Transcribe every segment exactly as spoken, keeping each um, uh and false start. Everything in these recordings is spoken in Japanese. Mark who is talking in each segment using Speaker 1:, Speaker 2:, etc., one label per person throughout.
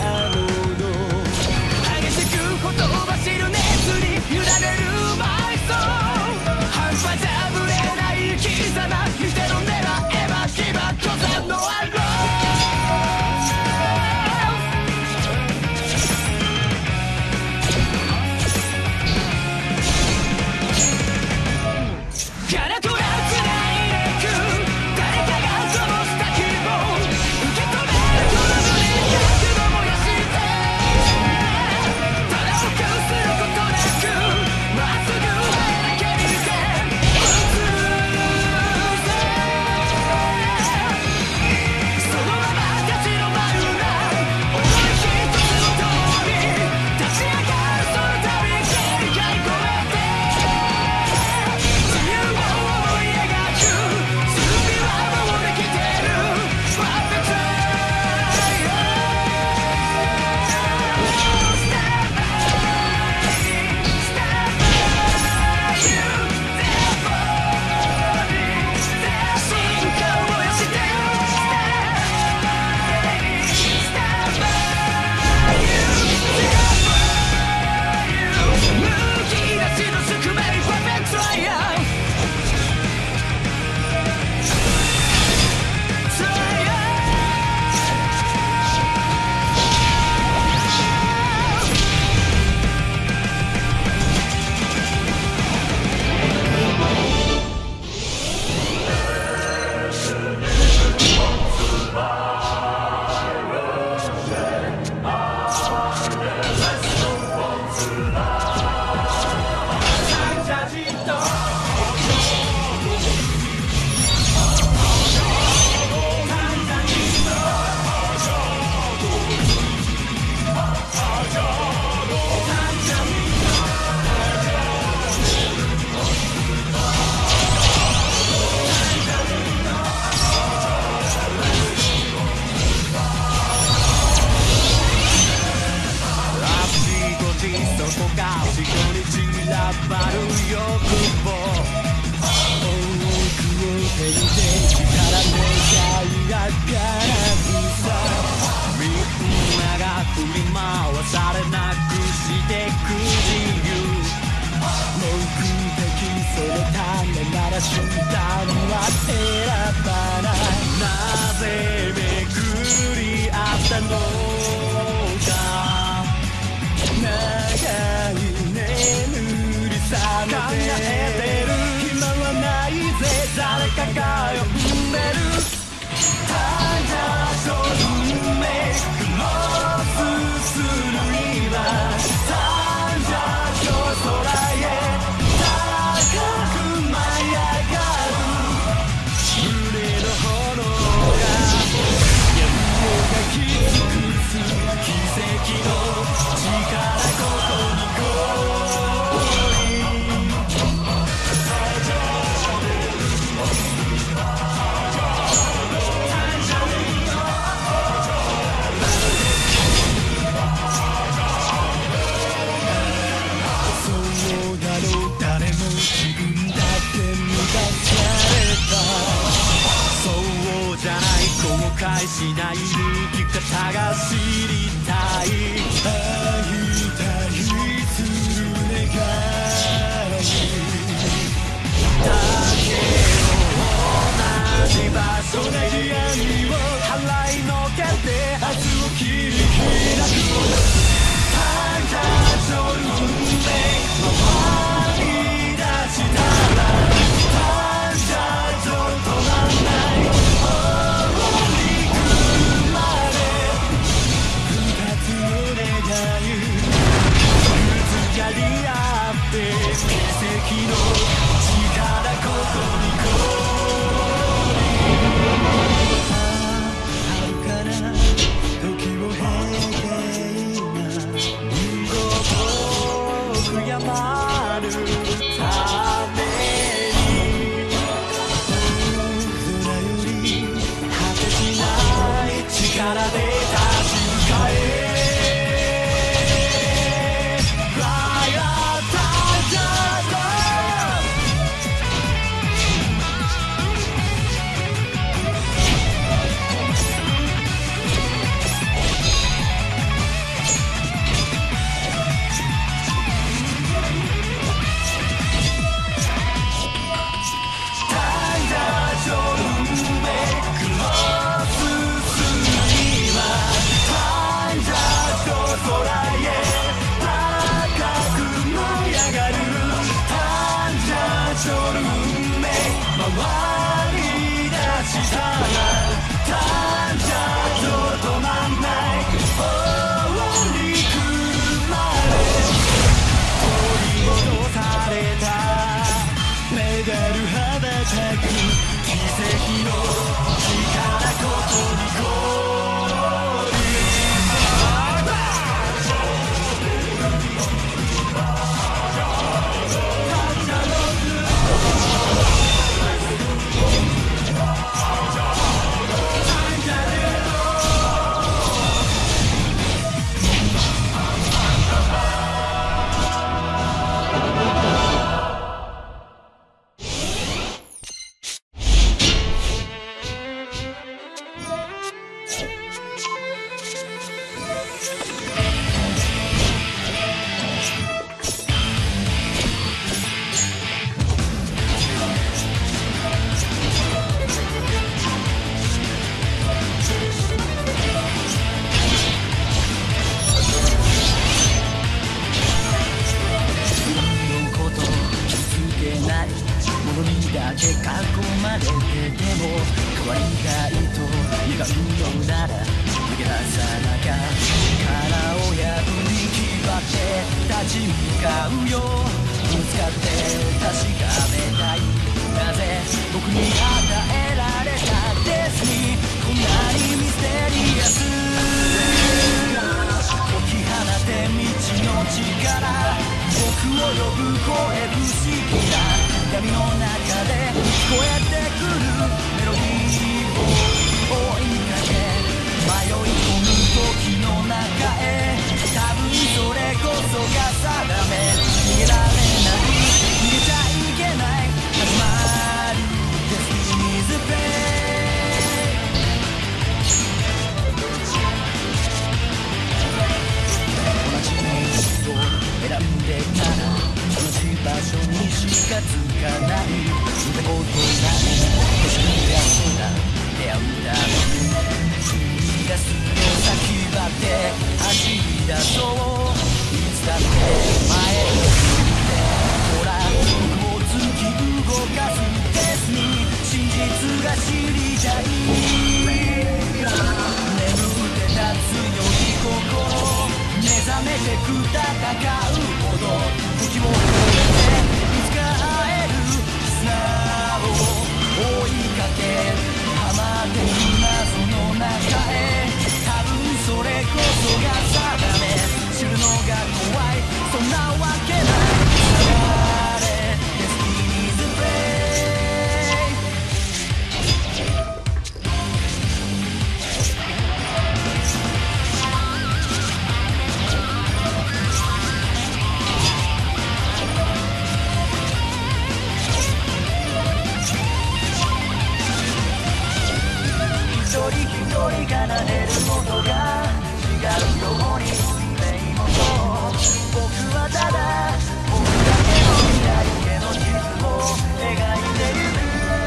Speaker 1: もの激しくほとばしる熱に委ねるマイソール半端じゃぶれない生き様見てろ狙えば牙巨山のアロー
Speaker 2: しない生き方が知りたい
Speaker 1: ち向かうよ。ぶつかって確かめたい。なぜ僕に与えられたデスにこんなにミステリアス。解き放て未知の力、僕を呼ぶ声不思議な闇の中で聞こえてくるメロディーを追いかけ迷い込む時の中へ。多分それこそが定め。逃げられない逃げちゃいけない、始まるデスティニーズプレイ。同じ道を選んでたら同じ場所にしかつかない。見たことない景色が空出会うために君がすぐ先張って走り出そう。いつだって前を向いてほら僕を突き動かすデスに真実が知りたい。眠ってた強い心目覚めてく戦うほど時を超えていつか会える絆を追いかけはまってる謎の中へ。多分それこそが定め。知るのが怖いそんなわけない。流れデスティニーズプレイ。一人一人奏でる音が違うように夢も僕はただ僕だけの未来への地図を描いてゆく。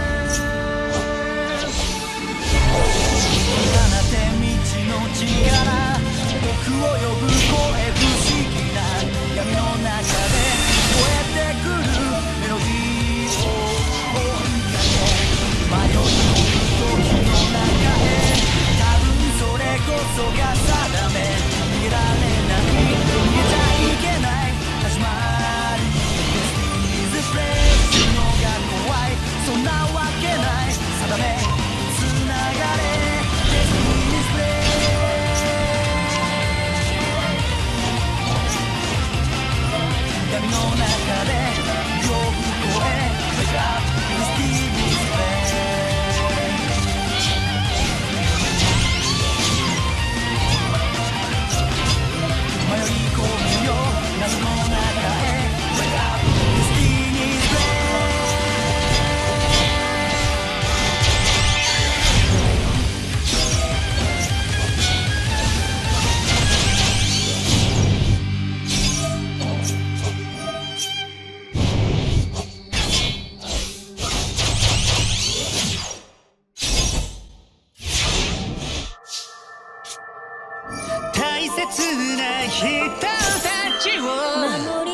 Speaker 1: 放て未知の力、僕を呼ぶ声不思議な闇の中で聞こえてくるメロディーを追いかけ迷い込む時の中へ。多分それこそが定め。逃げられない逃げちゃいけない、始まるデスティニーズプレイ。知るのが怖いそんなわけない、定めつながれデスティニーズプレイ。闇の中で呼ぶ声 Wake up デスティニーズプレイ。迷い込むよ謎の中へ Wake up Destiny's Play。
Speaker 2: 大切な人たちを守り